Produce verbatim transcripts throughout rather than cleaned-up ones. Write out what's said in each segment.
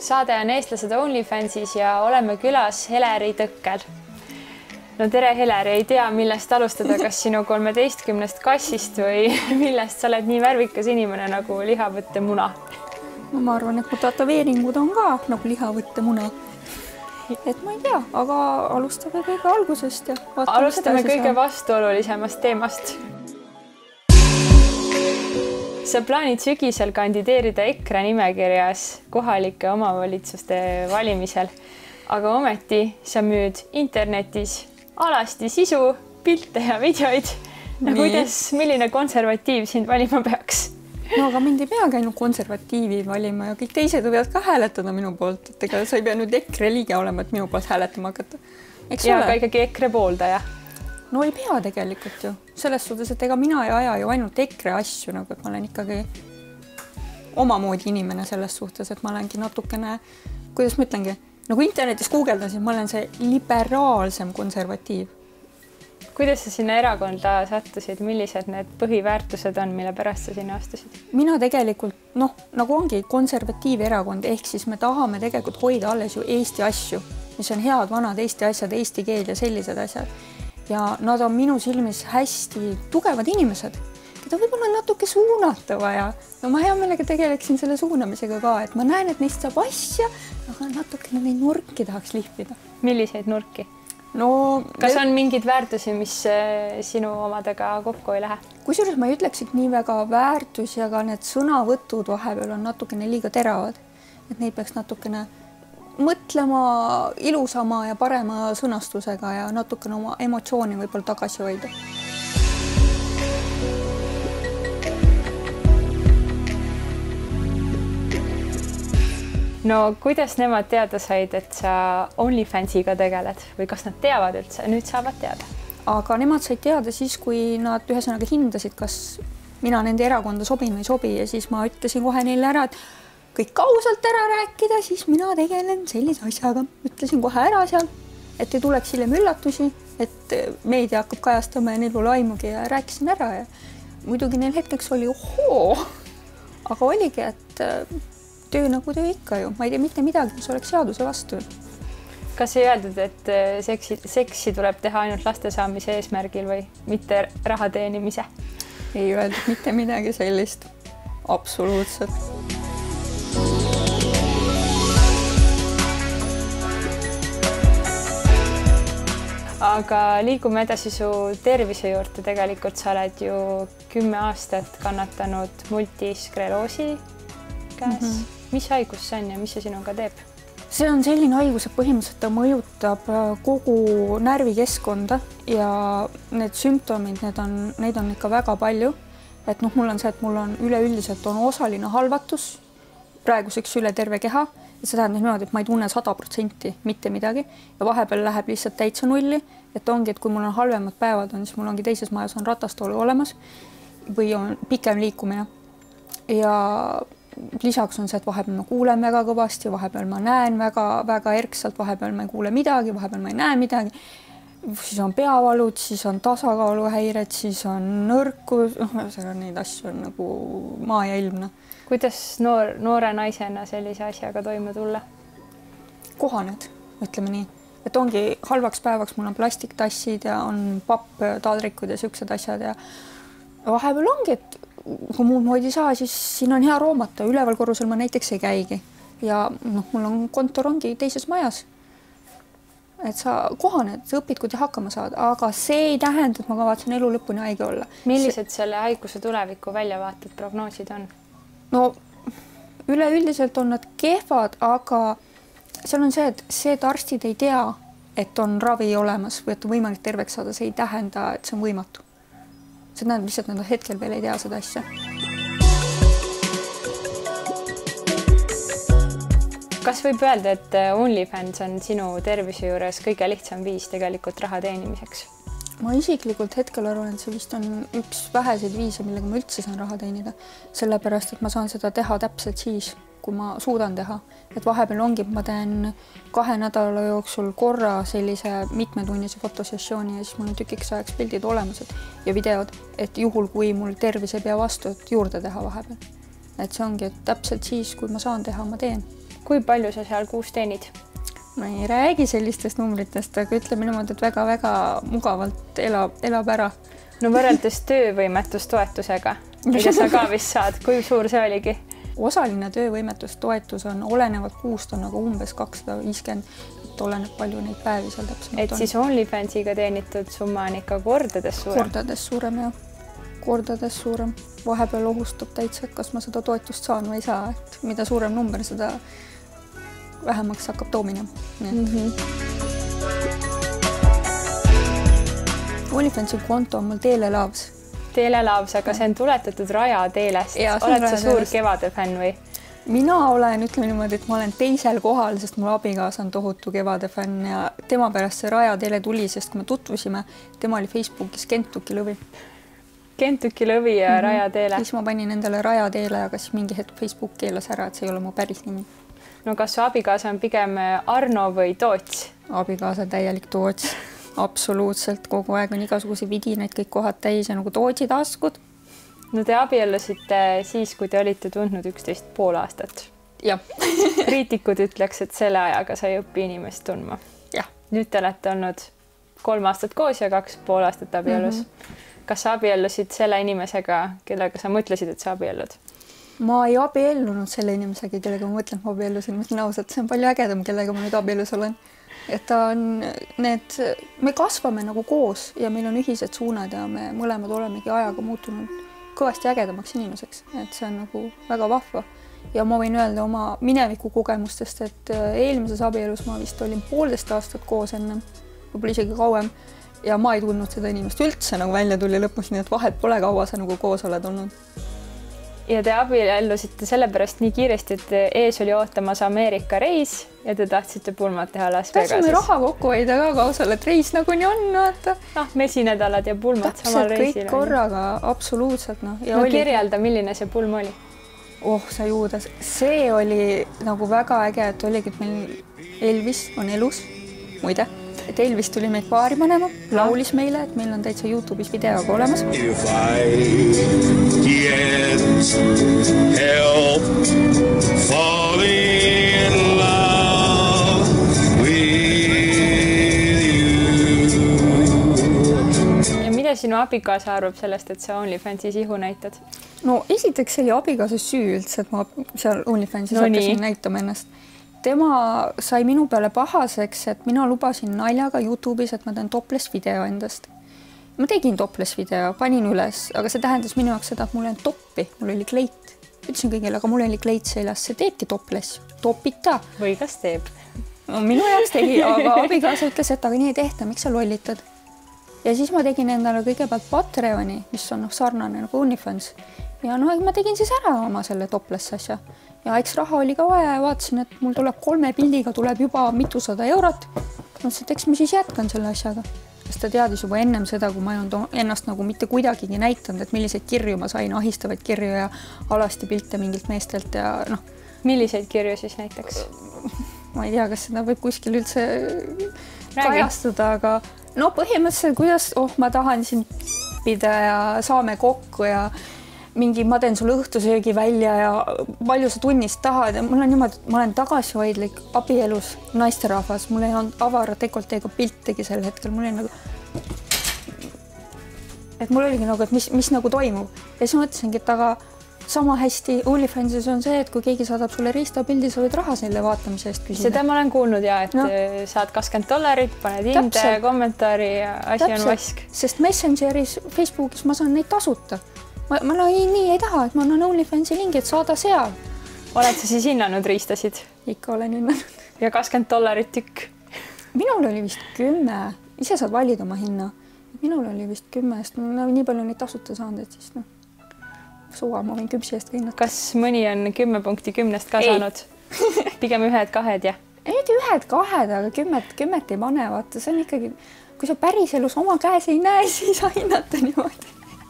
Saade on Eestlased OnlyFansis ja oleme külas Heleri Tõkkel. No tere, Heleri, ei tea, millest alustada, kas sinu kolmeteistkümnest kassist või millest sa oled nii värvikas inimene nagu lihavõttemuna? No ma arvan, et mu tatoveeringud on ka nagu lihavõttemuna. Et ma ei tea, aga alustame kõige algusest ja alustame kõige vastuolulisemast teemast. Sa plaanid sügisel kandideerida EKRE nimekirjas kohalike omavalitsuste valimisel, aga ometi sa müüd internetis alasti sisu, pilte ja videoid. No, kuidas, milline konservatiiv sind valima peaks? No aga mind ei peagi ainult konservatiivi valima ja kõik teised võivad ka hääletada minu poolt, et ega sa ei pea nüüd EKRE liige olema, et minu poolt hääletama hakata. Eks ja ole? Ka ikkagi EKRE pooldaja. No ei pea tegelikult ju. Selles suhtes, et ega mina ei aja ju ainult EKRE asju, nagu et ma olen ikkagi omamoodi inimene selles suhtes, et ma olengi natukene, kuidas ma ütlengi, nagu internetis guugeldasin, ma olen see liberaalsem konservatiiv. Kuidas sa sinna erakonda sattusid? Millised need põhiväärtused on, mille pärast sa sinna astusid? Mina tegelikult, noh, nagu ongi konservatiiverakond, ehk siis me tahame tegelikult hoida alles ju Eesti asju, mis on head vanad Eesti asjad, Eesti keel ja sellised asjad. Ja nad on minu silmis hästi tugevad inimesed, keda võib-olla natuke suunata vaja. No ma hea meelega tegeleksin selle suunamisega ka, et ma näen, et neist saab asja, aga natuke neid nurki tahaks lihvida. Milliseid nurki? No, kas on mingid väärtusi, mis sinu omadega kokku ei lähe? Kusjuures ma ei ütleks, et nii väga väärtusi, aga need sõnavõtud vahepeal on natukene liiga teravad. Et neid peaks natukene mõtlema ilusama ja parema sõnastusega ja natukene oma emotsiooni võib-olla tagasi hoida. No kuidas nemad teada said, et sa OnlyFansiga tegeled või kas nad teavad üldse? Nüüd saavad teada. Aga nemad said teada siis, kui nad ühesõnaga hindasid, kas mina nende erakonda sobin või sobi ja siis ma ütlesin kohe neile ära, et kõik ausalt ära rääkida, siis mina tegelen sellise asjaga. Ütlesin kohe ära seal, et ei tuleks hiljem üllatusi, et meedia hakkab kajastama ja neil pole aimugi ja rääkisin ära ja muidugi neil hetkeks oli ohoo, aga oligi, et töö nagu töö ikka ju. Ma ei tea mitte midagi, mis oleks seaduse vastu. Kas ei öeldud, et seksi, seksi tuleb teha ainult laste saamise eesmärgil või mitte raha teenimise? Ei öeldud mitte midagi sellist. Absoluutselt. Aga liigume edasi su tervise juurde. Tegelikult sa oled ju kümme aastat kannatanud multiskleroosi käes. Mm -hmm. Mis haigus see on ja mis see sinuga teeb? See on selline haigus, et põhimõtteliselt ta mõjutab kogu närvikeskkonda ja need sümptomid, need on, neid on ikka väga palju. Et noh, mul on see, et mul on üleüldiselt on osaline halvatus praeguseks üle terve keha. Ja see tähendab niimoodi, et ma ei tunne sada protsenti mitte midagi ja vahepeal läheb lihtsalt täitsa nulli. Et ongi, et kui mul on halvemad päevad on, siis mul ongi teises majas on ratastoolu olemas või on pikem liikumine. Ja lisaks on see, et vahepeal ma kuulen väga kõvasti, vahepeal ma näen väga, väga erksalt, vahepeal ma ei kuule midagi, vahepeal ma ei näe midagi. Siis on peavalud, siis on tasakaaluhäired, siis on nõrkus. No, neid asju on nagu maa ja ilmne. Kuidas noor, noore naisena sellise asjaga toime tulla? Kohaned, ütleme nii. Et ongi halvaks päevaks, mul on plastiktassid ja on papp, taldrikud ja siuksed asjad ja vahepeal ongi, et kui muud moodi saa, siis siin on hea roomata. Üleval korrusel ma näiteks ei käigi. Ja noh, mul on kontor ongi teises majas. Et sa kohaned, sa õpid, kui te hakkama saad, aga see ei tähenda, et ma kavatsen elu lõpuni haige olla. Millised see... selle haiguse tuleviku väljavaated, prognoosid on? No üleüldiselt on nad kehvad, aga seal on see, et see, et arstid ei tea, et on ravi olemas või et on võimalik terveks saada, see ei tähenda, et see on võimatu. See tähendab lihtsalt, et nad hetkel veel ei tea seda asja. Kas võib öelda, et OnlyFans on sinu tervise juures kõige lihtsam viis tegelikult raha teenimiseks? Ma isiklikult hetkel arvan, et see vist on üks väheseid viise, millega ma üldse saan raha teenida. Sellepärast, et ma saan seda teha täpselt siis, kui ma suudan teha. Et vahepeal ongi, ma teen kahe nädala jooksul korra sellise mitmetunnise fotosessiooni ja siis mul on tükiks ajaks pildid olemas ja videod, et juhul, kui mul tervis ei pea vastu, et juurde teha vahepeal. Et see ongi, et täpselt siis, kui ma saan teha, ma teen. kui palju sa seal kuus teenid? Ma ei räägi sellistest numbritest, aga ütleme niimoodi, et väga-väga mugavalt elab, elab ära. No võrreldes töövõimetustoetusega, mida sa ka vist saad, kui suur see oligi? Osaline töövõimetustoetus on olenevalt kuust on nagu umbes kakssada viiskümmend, et oleneb palju neid päevi seal täpselt et on. Siis OnlyFansiga teenitud summa on ikka kordades suurem? Kordades suurem, jah. Kordades suurem. Vahepeal ohustab täitsa, et kas ma seda toetust saan või ei saa, et mida suurem number, seda vähemaks hakkab toomine. Mm -hmm. OnlyFansi konto on mul Telelaavs. Telelaavs, aga see on tuletatud Raja teelest. Oled sa suur Kevade fänn või? Mina olen, ütleme niimoodi, et ma olen teisel kohal, sest mul abikaasa on tohutu Kevade fänn ja tema pärast see Raja teele tuli, sest kui me tutvusime, tema oli Facebookis Kentuki lõvi. Kentuki lõvi ja mm -hmm. Raja teele. Siis ma panin endale Raja teele, aga siis mingi hetk Facebook keelas ära, et see ei ole mu päris nimi. No kas su abikaasa on pigem Arno või Toots? Abikaasa täielik Toots. Absoluutselt, kogu aeg on igasuguse vidinaid kõik kohad täis ja nagu Tootsi taskud. No te abiellusite siis, kui te olite tundnud üksteist pool aastat. Jah. Kriitikud ütleks, et selle ajaga sai õppi inimest tundma. Jah. Nüüd te olete olnud kolm aastat koos ja kaks pool aastat abiellus. Mm -hmm. Kas sa abiellusid selle inimesega, kellega sa mõtlesid, et sa abiellud? Ma ei abiellunud selle inimesega, kellega ma mõtlen, ma abiellusin. Ma ütlen ausalt, see on palju ägedam, kellega ma nüüd abiellus olen. Et ta on need, me kasvame nagu koos ja meil on ühised suunad ja me mõlemad olemegi ajaga muutunud kõvasti ägedamaks inimeseks. Et see on nagu väga vahva. Ja ma võin öelda oma mineviku kogemustest, et eelmises abielus ma vist olin poolteist aastat koos ennem, võib-olla isegi kauem. Ja ma ei tundnud seda inimest üldse nagu välja tuli lõpus, nii et vahet pole kaua sa nagu koos oled olnud. Ja te abiellusite sellepärast nii kiiresti, et ees oli ootamas Ameerika reis ja te tahtsite pulmat teha Las Vegasis. Tahtsime raha kokku hoida ka kausal, et reis nagu nii on, vaata. Noh, mesinädalad ja pulmad samal reisil. Täpselt kõik korraga, absoluutselt. No, ja no oli... kirjelda, milline see pulm oli? Oh, sa juudas. See oli nagu väga äge, et oligi, et meil Elvis on elus, muide. Et Elvis tuli meid paari panema, laulis meile, et meil on täitsa YouTube'is videoga olemas. If I get help falling in love with you. Ja mida sinu abikaasa arvab sellest, et sa OnlyFansis ihu näitad? No esiteks see oli abikaasa süü üldse, et ma seal OnlyFansis no hakkasin näitama ennast. Tema sai minu peale pahaseks, et mina lubasin naljaga YouTube'is, et ma teen topless video endast. Ma tegin topless video, panin üles, aga see tähendas minu jaoks seda, et mul ei olnud toppi, mul oli kleit. Ütlesin kõigile, aga mul oli kleit seljas, see teebki topless, topita. Või kas teeb? No, minu jaoks tegi, aga abikaasa ütles, et aga nii ei tehta, miks sa lollitad? Ja siis ma tegin endale kõigepealt Patreoni, mis on noh, sarnane nagu OnlyFans. Ja no ma tegin siis ära oma selle topless asja. Ja eks raha oli ka vaja ja vaatasin, et mul tuleb kolme pildiga tuleb juba mitusada eurot. Mõtlesin, et eks ma siis jätkan selle asjaga. Sest ta teadis juba ennem seda, kui ma ei olnud ennast nagu mitte kuidagigi näitanud, et milliseid kirju ma sain, ahistavaid kirju ja alasti pilte mingilt meestelt ja noh. Milliseid kirju siis näiteks? Ma ei tea, kas seda võib kuskil üldse kajastuda, aga no põhimõtteliselt, kuidas oh, ma tahan siin pida ja saame kokku ja mingi, ma teen sulle õhtusöögi välja ja palju sa tunnist tahad ja mul on niimoodi, et ma olen tagasihoidlik abielus naisterahvas, mul ei olnud avara dekolteega piltegi sel hetkel, mul oli nagu et mul oligi nagu, et mis, mis nagu toimub ja siis mõtlesingi, et aga sama hästi OnlyFansis on see, et kui keegi saadab sulle riistapildi, sa võid raha selle vaatamise eest küsida. Seda ma olen kuulnud ja, et no. saad kakskümmend dollarit, paned hinde, kommentaari ja asi Täpselt. On vask. Sest Messengeris, Facebookis ma saan neid tasuta. Ma, ma no, ei, nii ei taha, et ma annan OnlyFansi lingi, et saada seal. Oled sa siis hinnanud riistasid? Ikka olen hinnanud. Ja kakskümmend dollarit tükk? Minul oli vist kümme. Ise saad valida oma hinna. Minul oli vist kümme, sest ma nii palju neid tasuta saanud, et siis noh, suva ma võin küpsi eest hinnata. Kas mõni on kümme punkti kümnest ka ei. Saanud? Pigem ühed, kahed, jah? Ei, ühed, kahed, aga kümmet, kümmet ei pane. Vaata, see on ikkagi, kui sa päris elus oma käes ei näe, siis sa hinnata niimoodi.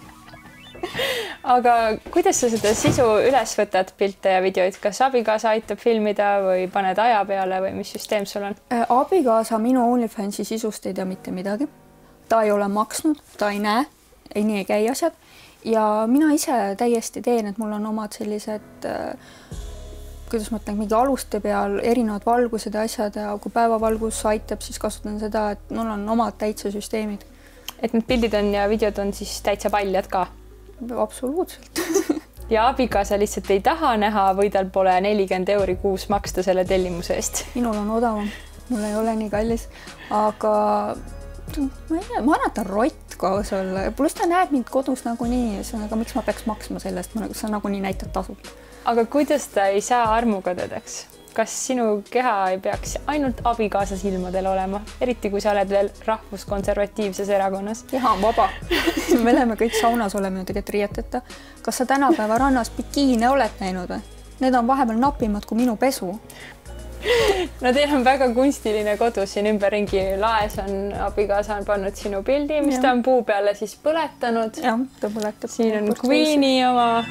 Aga kuidas sa seda sisu üles võtad, pilte ja videoid? Kas abikaasa aitab filmida või paned aja peale või mis süsteem sul on? Abikaasa minu OnlyFansi sisust ei tea mitte midagi. Ta ei ole maksnud, ta ei näe, ei nii ei käi asjad. Ja mina ise täiesti teen, et mul on omad sellised kuidas ma ütlen, mingi aluste peal erinevad valgused ja asjad ja kui päevavalgus aitab, siis kasutan seda, et mul on omad täitsa süsteemid. Et need pildid on ja videod on siis täitsa paljad ka? Absoluutselt. Ja abikaasa lihtsalt ei taha näha või tal pole nelikümmend euri kuus maksta selle tellimuse eest? Minul on odavam, mul ei ole nii kallis, aga ma ei tea, ma annan ta rott koos olla. Pluss ta näeb mind kodus nagunii, aga miks ma peaks maksma sellest, sa nagunii näitad tasult. Aga kuidas ta ei saa armukodedeks? Kas sinu keha ei peaks ainult abikaasa silmadel olema, eriti kui sa oled veel rahvuskonservatiivses erakonnas? Keha on vaba. Me oleme kõik saunas oleme ju tegelikult riieteta. Kas sa tänapäeva rannas bikiine oled näinud või? Need on vahepeal napimad kui minu pesu. No teil on väga kunstiline kodus siin ümberringi. Laes on abikaasa on pannud sinu pildi, mis ja. Ta on puu peale siis põletanud. Ja, ta põletab. Siin on Queeni oma.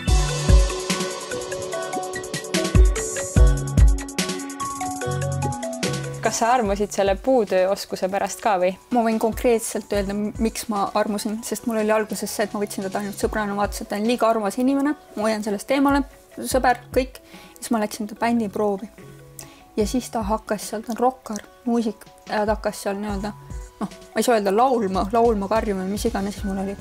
Kas sa armusid selle puutöö oskuse pärast ka või? Ma võin konkreetselt öelda, miks ma armusin, sest mul oli alguses see, et ma võtsin teda ainult sõbrana, vaatasin, et ta on liiga armas inimene, ma hoian sellest teemale, sõber, kõik. Siis ma läksin ta bändi proovi. Ja siis ta hakkas seal, ta on rokkar, muusik ja ta hakkas seal nii-öelda, noh, ma ei saa öelda laulma, laulma, karjuma, mis iganes, siis mul oli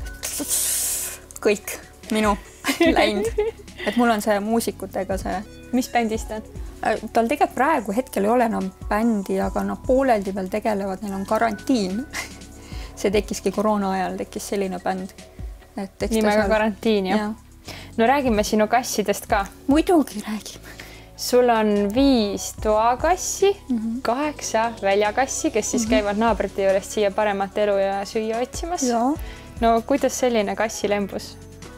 kõik minu läinud. Et mul on see muusikutega see. Mis bändist on? Tal tegelikult praegu hetkel ei ole enam bändi, aga nad pooleldi veel tegelevad, neil on karantiin. See tekkiski koroona ajal, tekkis selline bänd. Nimega karantiin, jah? No räägime sinu kassidest ka. Muidugi räägime. Sul on viis toakassi, mm-hmm. kaheksa väljakassi, kes siis mm-hmm. käivad naabrite juurest siia paremat elu ja süüa otsimas. Ja. No kuidas selline kassilembus?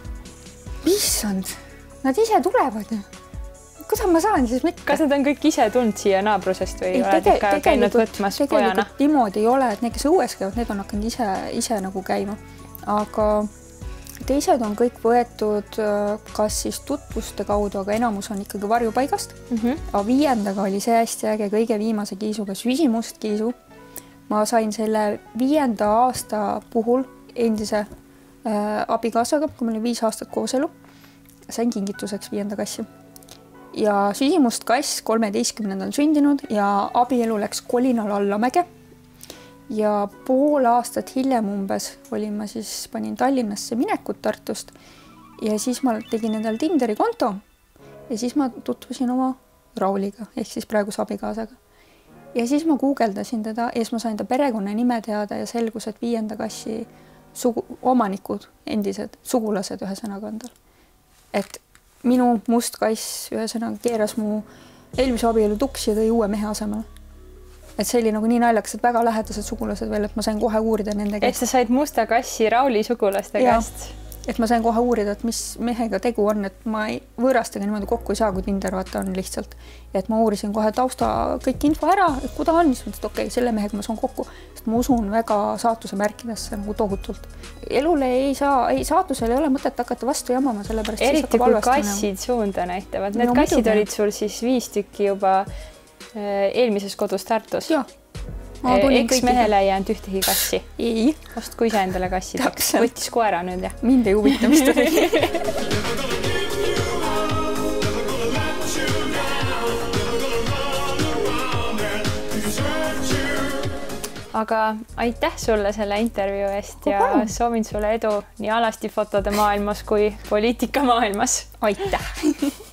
Issand, nad ise tulevad ju. Kuidas ma saan siis mitte? Kas nad on kõik ise tulnud siia naabrusest või ei, oled ikka käinud võtmas pojana? Tegelikult niimoodi ei ole, et need, kes õues käivad, need on hakanud ise, ise nagu käima. Aga teised on kõik võetud kas siis tutvuste kaudu, aga enamus on ikkagi varjupaigast. Mm-hmm. Aga viiendaga oli see hästi äge kõige viimase kiisuga süsimust kiisu. Ma sain selle viienda aasta puhul endise äh, abikaasaga, kui meil oli viis aastat kooselu. Sain kingituseks viienda kassi. Ja süsimust kass kolmeteistkümnendal sündinud ja abielu läks kolinal Allamäge. Ja pool aastat hiljem umbes olin ma siis, panin Tallinnasse minekut Tartust ja siis ma tegin endal Tinderi konto ja siis ma tutvusin oma Rauliga ehk siis praeguse abikaasaga. Ja siis ma guugeldasin teda ja siis ma sain ta perekonna nime teada ja selgus, et viienda kassi sugu, omanikud, endised sugulased ühesõnaga on tal. Et minu must kass ühesõnaga keeras mu eelmise abielu tuksi ja tõi uue mehe asemel. Et see oli nagu nii naljakas, et väga lähedased sugulased veel, et ma sain kohe uurida nende käest. Et sa said musta kassi Rauli sugulaste ja, käest? Et ma sain kohe uurida, et mis mehega tegu on, et ma ei, võõrastega niimoodi kokku ei saa, kui Tinder vaata on lihtsalt. Ja et ma uurisin kohe tausta kõik info ära, et kuda on, siis mõtlesin, et okei, selle mehega ma saan kokku, sest ma usun väga saatuse märkidesse nagu tohutult. Elule ei saa, ei, saatusel ei ole mõtet hakata vastu jamama, sellepärast eriti kui kassid suunda näitavad. Need no, kassid muidugi. Olid sul siis viis tükki juba eelmises kodus Tartus. Jah. Eks mehele ei jäänud ühtegi kassi? Ei. Ostku ise endale kassid. Võttis koera nüüd, jah? Mind ei huvita, mis ta tegi. Aga aitäh sulle selle intervjuu eest ja soovin sulle edu nii alasti fotode maailmas kui poliitika maailmas. Aitäh!